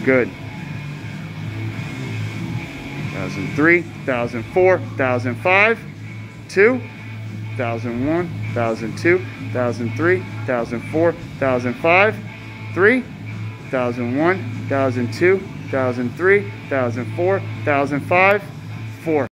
Good. 1003, 1004, 1005, 2, 1001, 1002, 1003, 1004, 1005, 3, 1001, 1002, 1003, 1004, 1005, 4.